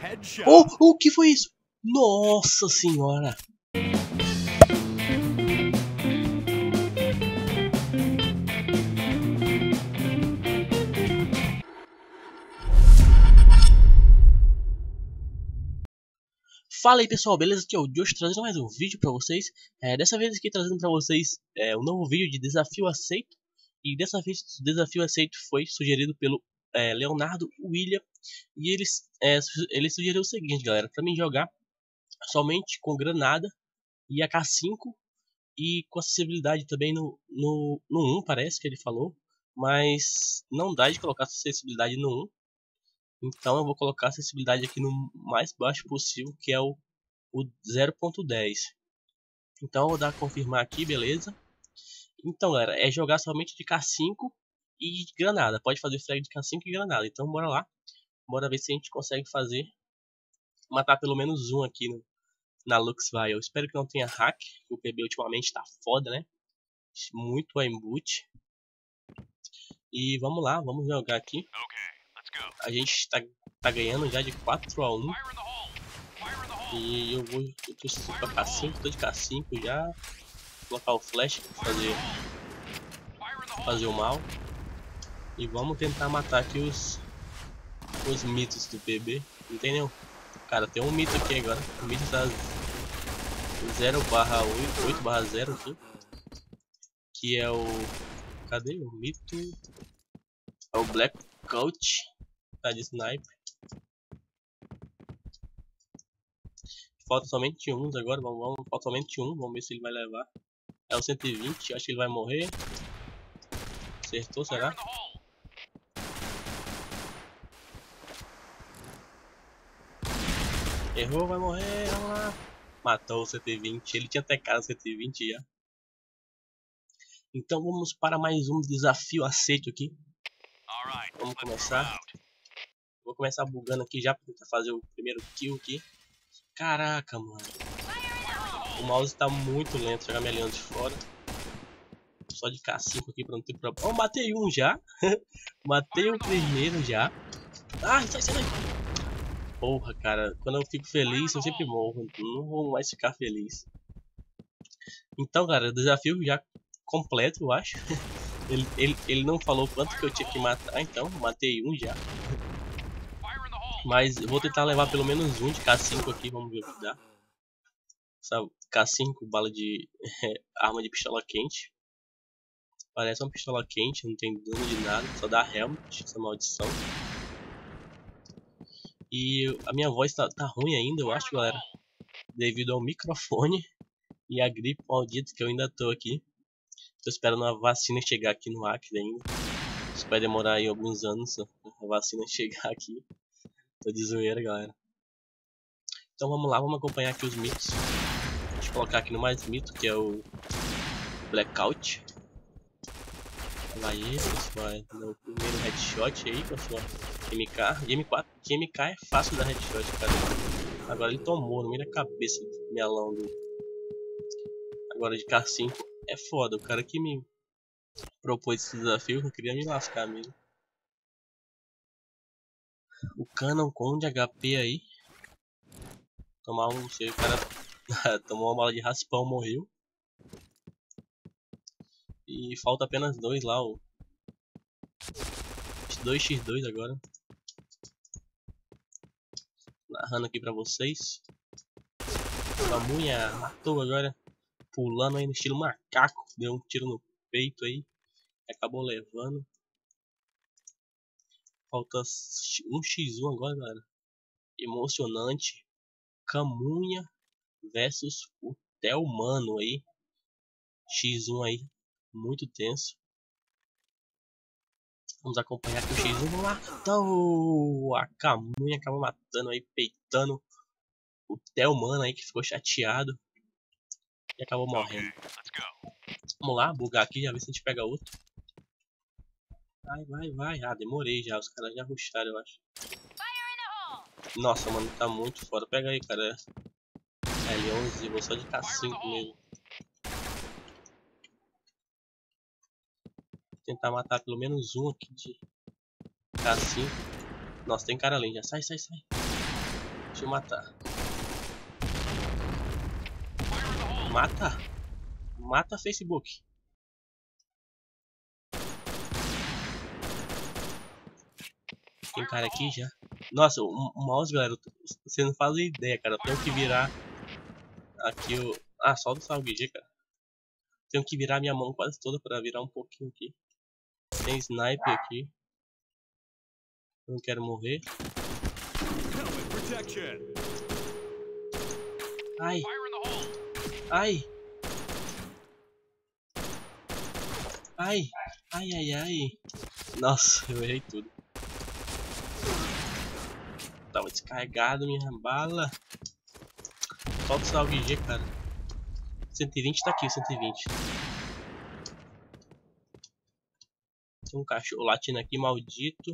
Oh, o que foi isso? Nossa senhora! Fala aí pessoal, beleza? Aqui é o Josh trazendo mais um vídeo pra vocês. Dessa vez aqui trazendo pra vocês um novo vídeo de desafio aceito. E dessa vez o desafio aceito foi sugerido pelo Leonardo William. E ele sugeriu o seguinte, galera: pra mim jogar somente com granada e AK-5 e com acessibilidade também no 1, parece que ele falou. Mas não dá de colocar acessibilidade no 1. Então eu vou colocar a acessibilidade aqui no mais baixo possível, que é o 0.10. Então eu vou dar a confirmar aqui, beleza? Então galera, é jogar somente de K5 e granada. Pode fazer frag de K5 e granada. Então bora lá. Bora ver se a gente consegue fazer. Matar pelo menos um aqui na Luxville. Eu espero que não tenha hack. O PB ultimamente tá foda, né? Muito aimbot. E vamos lá, vamos jogar aqui. A gente tá ganhando já de 4-1. E eu tô com K5, tô de K5 já. Vou colocar o flash pra fazer o mal. E vamos tentar matar aqui os mitos do PB. Entendeu? Cara, tem um mito aqui agora. O mito tá 0/8/0 aqui. Que é o... Cadê o mito? É o Blackout. Tá de sniper. Falta somente uns agora, falta somente um, vamos ver se ele vai levar. É o 120, acho que ele vai morrer. Acertou, será? Errou, vai morrer, vamos lá. Matou o 120, ele tinha até cara 120 já. Então vamos para mais um desafio aceito aqui. Vamos começar. Vou começar bugando aqui já para tentar fazer o primeiro kill aqui. Caraca, mano. O mouse tá muito lento, jogar minha aliança de fora. Só de K5 aqui pra não ter problema. Oh, matei um já. Matei o primeiro já. Ah, sai daí. Porra, cara. Quando eu fico feliz, eu sempre morro. Não vou mais ficar feliz. Então, cara, o desafio já completo, eu acho. Ele não falou quanto que eu tinha que matar, então matei um já. Mas eu vou tentar levar pelo menos um de K5 aqui, vamos ver o que dá. Essa K5, bala de arma de pistola quente. Parece uma pistola quente, não tem dano de nada, só dá helmet, essa maldição. E a minha voz tá ruim ainda, eu acho, galera. Devido ao microfone e a gripe maldita que eu ainda tô aqui. Tô esperando a vacina chegar aqui no Acre ainda. Isso vai demorar aí alguns anos a vacina chegar aqui. Tô de zoeira, galera. Então vamos lá, vamos acompanhar aqui os mitos. Deixa eu colocar aqui no mais mito, que é o Blackout. Vai ele, pessoal, no primeiro headshot aí com a sua MK. De MK é fácil dar headshot, cara. Agora ele tomou no meio da cabeça do melão dele. Agora de K5 é foda. O cara que me propôs esse desafio não queria me lascar mesmo. O Canon com de HP aí. Tomar um, não sei, o cara tomou uma bala de raspão, morreu. E falta apenas dois lá, o 2x2 agora. Narrando aqui pra vocês. A Munha matou agora. Pulando aí no estilo macaco. Deu um tiro no peito aí. Acabou levando. Falta um x1 agora, galera. Emocionante. Camunha versus o Telmano aí. X1 aí. Muito tenso. Vamos acompanhar aqui o X1. Vamos lá. Então, a Camunha acabou matando aí, peitando o Telmano aí, que ficou chateado. E acabou morrendo. Vamos lá, bugar aqui, já ver se a gente pega outro. Vai. Ah, demorei já. Os caras já rusharam, eu acho. Nossa, mano, tá muito foda. Pega aí, cara. L11, vou só de K5 mesmo. Vou tentar matar pelo menos um aqui de K5. Nossa, tem cara ali já. Sai. Deixa eu matar. Mata! Mata Facebook. Tem cara aqui já. Nossa, o mouse, galera, você não faz ideia, cara. Eu tenho que virar aqui o... Ah, só do salve G, cara. Tenho que virar minha mão quase toda pra virar um pouquinho aqui. Tem sniper aqui. Não quero morrer. Ai. Ai. Ai. Ai, ai, ai. Nossa, eu errei tudo. Tava descarregado minha bala. Solta o salve G, cara. 120 tá aqui, 120. Tem um cachorro latindo aqui, maldito.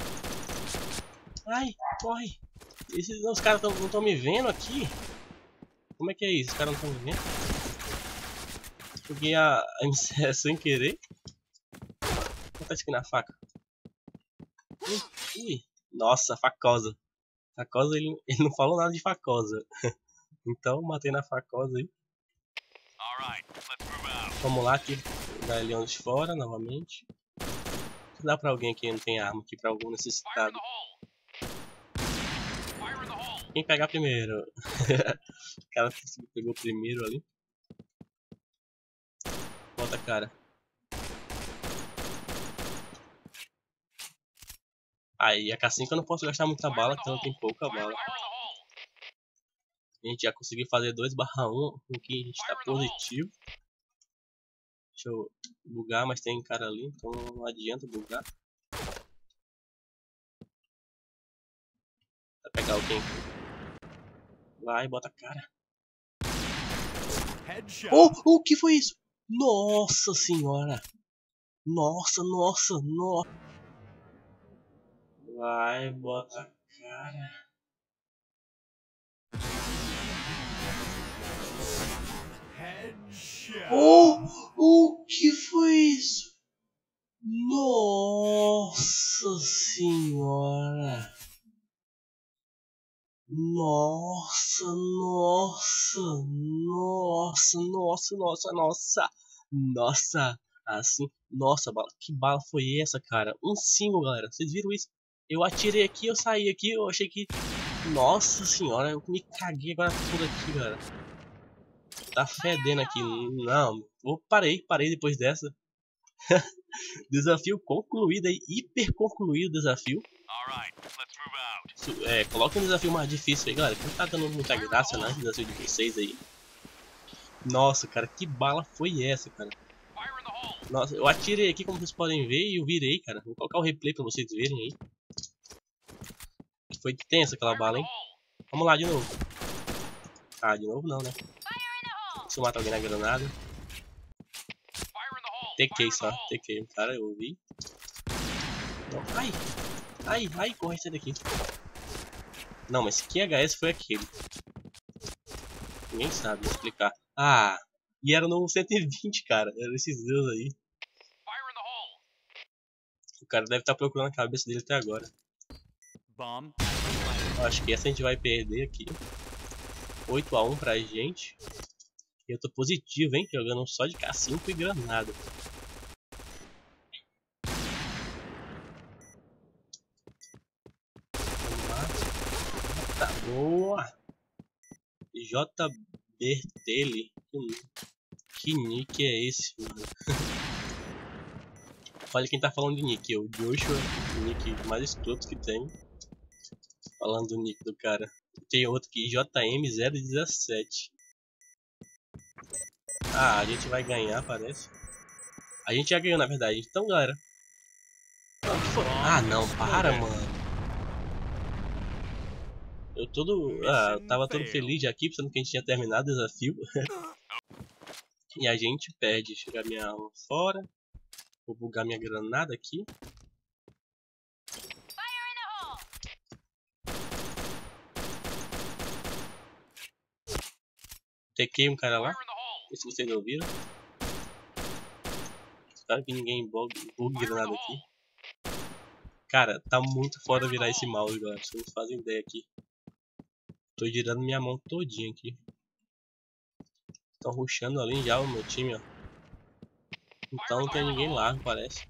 Ai, corre. Os caras não estão me vendo aqui? Como é que é isso? Os caras não estão me vendo? Joguei a M7 sem querer. Vou botar isso aqui na faca. Ui. Nossa, facosa. Facosa, ele não falou nada de facosa. Então, matei na facosa aí. Vamos lá aqui. Dar leões de fora novamente. Dá pra alguém que não tem arma aqui, pra algum necessitado. Quem pegar primeiro? O cara pegou primeiro ali. Bota a cara. Aí, a K5 eu não posso gastar muita bala, então tem pouca bala. A gente já conseguiu fazer 2/1, o que a gente tá positivo. Deixa eu bugar, mas tem cara ali, então não adianta bugar. Vai pegar alguém aqui. Vai, bota a cara. Oh, o que foi isso? Nossa senhora. Nossa, nossa, nossa. Vai, bota a cara. Oh, o que foi isso? Nossa senhora. Nossa, nossa, nossa, nossa, nossa, nossa, nossa, assim, nossa, que bala foi essa, cara? Um single, galera, vocês viram isso? Eu atirei aqui, eu saí aqui, eu achei que, nossa senhora, eu me caguei agora tudo aqui, galera. Tá fedendo aqui, não, parei depois dessa. Desafio concluído aí, hiper concluído o desafio. Coloca um desafio mais difícil aí, galera. Não tá dando muita graça, né? O desafio de vocês aí. Nossa, cara, que bala foi essa, cara? Nossa, eu atirei aqui, como vocês podem ver, e eu virei, cara. Vou colocar o replay pra vocês verem aí. Foi tensa aquela bala, hein? Vamos lá de novo. Ah, de novo não, né? Deixa eu matar alguém na granada. TK só, TK. Cara, eu vi. Não. Ai! Ai, ai, corre, sai daqui. Não, mas que HS foi aquele? Ninguém sabe explicar. Ah, e era no 120, cara. Era esses deus aí. O cara deve estar procurando a cabeça dele até agora. Eu acho que essa a gente vai perder aqui. 8/1 pra gente. E eu tô positivo, hein? Jogando só de K5 e granada. Vamos lá. Tá boa. J. Bertelli. Que nick é esse, mano? Olha quem tá falando de nick. O Joshua, o nick mais escroto que tem. Falando do nick do cara. Tem outro aqui, JM017. Ah, a gente vai ganhar, parece. A gente já ganhou, na verdade. Então, galera. Ah, não, para, mano. Eu tava todo feliz aqui, pensando que a gente tinha terminado o desafio. E a gente perde. Deixa eu jogar minha arma fora. Vou bugar minha granada aqui. Tequei um cara lá. Não sei se vocês ouviram. Espero que ninguém bugue granada aqui. Cara, tá muito foda virar esse mouse, galera. Vocês não fazem ideia aqui. Tô girando minha mão todinha aqui. Estão rushando ali já o meu time, ó. Então não tem ninguém lá, parece.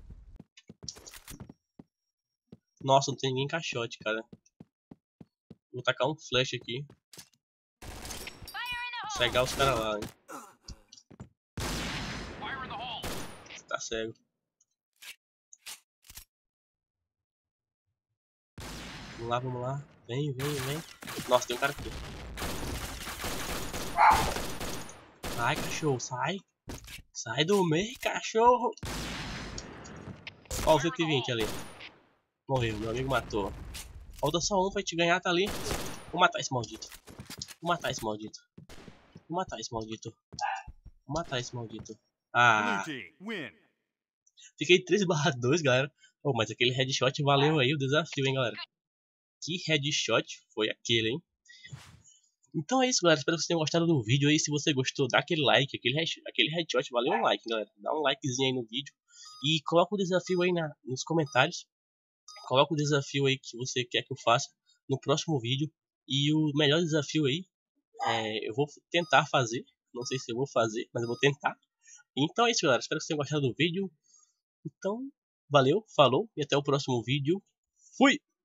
Nossa, não tem ninguém em caixote, cara. Vou tacar um flash aqui. Cegar os caras lá, hein. Tá cego. Vamos lá, vamos lá. Vem, vem, vem. Nossa, tem um cara aqui. Sai, cachorro, sai. Sai do meio, cachorro. Ó o 120 ali. Morreu, meu amigo matou. Falta só um pra te ganhar, tá ali. Vou matar esse maldito. Vou matar esse maldito. Vou matar esse maldito. Vou matar esse maldito. Ah, fiquei 3/2, galera. Oh, mas aquele headshot valeu aí o desafio, hein, galera. Que headshot foi aquele, hein? Então é isso, galera. Espero que vocês tenham gostado do vídeo aí. Se você gostou, dá aquele like. Aquele headshot valeu um like, galera. Dá um likezinho aí no vídeo. E coloca o desafio aí nos comentários. Coloca o desafio aí que você quer que eu faça no próximo vídeo. E o melhor desafio aí, eu vou tentar fazer. Não sei se eu vou fazer, mas eu vou tentar. Então é isso, galera. Espero que vocês tenham gostado do vídeo. Então, valeu, falou e até o próximo vídeo. Fui!